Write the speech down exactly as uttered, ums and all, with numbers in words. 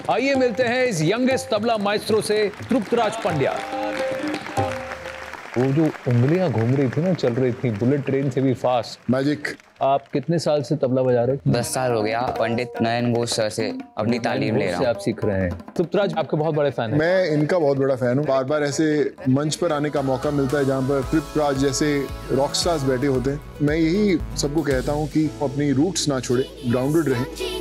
आइए मिलते हैं इस यंगेस्ट तबला माइस्ट्रो से, तृप्तराज पंड्या। वो जो उंगलियां घूम रही थी ना, चल रही थी बुलेट ट्रेन से भी फास्ट। मैजिक। आप कितने साल से तबला बजा रहे हैं? दस साल हो गया। पंडित नयन घोष सर से अपनी तालीम ले रहा हूँ। आप सीख रहे हैं। तृप्तराज आपके बहुत बड़े फैन हैं। मैं इनका बहुत बड़ा फैन हूँ। बार बार ऐसे मंच पर आने का मौका मिलता है जहाँ पर तृप्तराज जैसे रॉक स्टार्स बैठे होते हैं। मैं यही सबको कहता हूँ कि अपनी रूट्स ना छोड़े, ग्राउंडेड रहें।